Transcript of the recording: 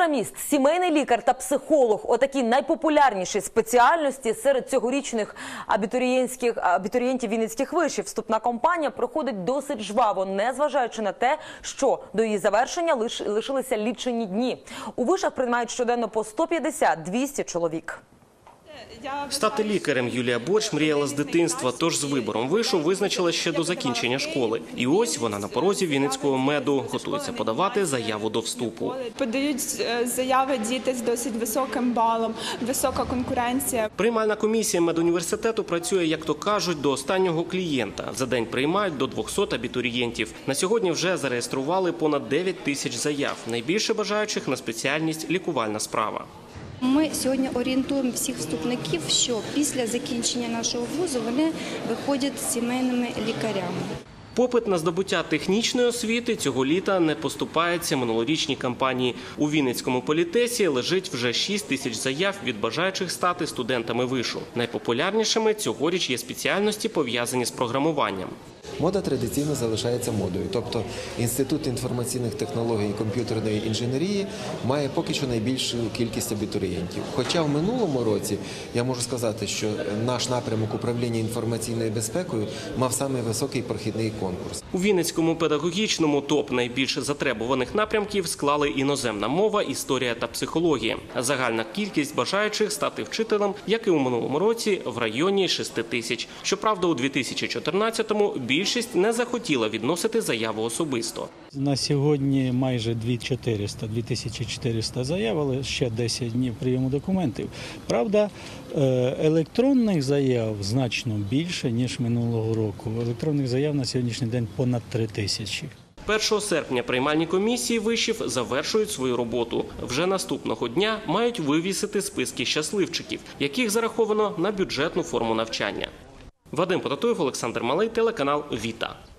Програміст, сімейний лікар та психолог – отакі найпопулярніші спеціальності серед цьогорічних абітурієнтів Вінницьких вишів. Вступна кампанія проходить досить жваво, незважаючи на те, що до її завершення лишилися лічені дні. У вишах приймають щоденно по 150-200 чоловік. Стати лікарем Юлія Борщ мріяла з дитинства, тож з вибором вишу визначила ще до закінчення школи. І ось вона на порозі Вінницького меду, готується подавати заяву до вступу. Подають заяви діти з досить високим балом, висока конкуренція. Приймальна комісія медуніверситету працює, як то кажуть, до останнього клієнта. За день приймають до 200 абітурієнтів. На сьогодні вже зареєстрували понад 9 тисяч заяв. Найбільше бажаючих на спеціальність лікувальна справа. Ми сьогодні орієнтуємо всіх вступників, що після закінчення нашого вузу вони виходять з сімейними лікарями. Попит на здобуття технічної освіти цього літа не поступається минулорічній кампанії. У Вінницькому політесі лежить вже 6 тисяч заяв від бажаючих стати студентами вишу. Найпопулярнішими цьогоріч є спеціальності, пов'язані з програмуванням. Мода традиційно залишається модою, тобто Інститут інформаційних технологій і комп'ютерної інженерії має поки що найбільшу кількість абітурієнтів. Хоча в минулому році, я можу сказати, що наш напрямок управління інформаційною безпекою мав самий високий прохідний конкурс. У Вінницькому педагогічному топ найбільш затребуваних напрямків склали іноземна мова, історія та психологія. Загальна кількість бажаючих стати вчителем, як і у минулому році, в районі 6 тисяч. Щоправда, у 2014-му більшість не захотіла відносити заяву особисто. На сьогодні майже 2400 заяв, але ще 10 днів прийому документів. Правда, електронних заяв значно більше, ніж минулого року. Електронних заяв на сьогоднішній день понад 3000. 1 серпня приймальні комісії вишів завершують свою роботу. Вже наступного дня мають вивісити списки щасливчиків, яких зараховано на бюджетну форму навчання. Вадим Потатуєв, Олександр Малий, телеканал «Віта».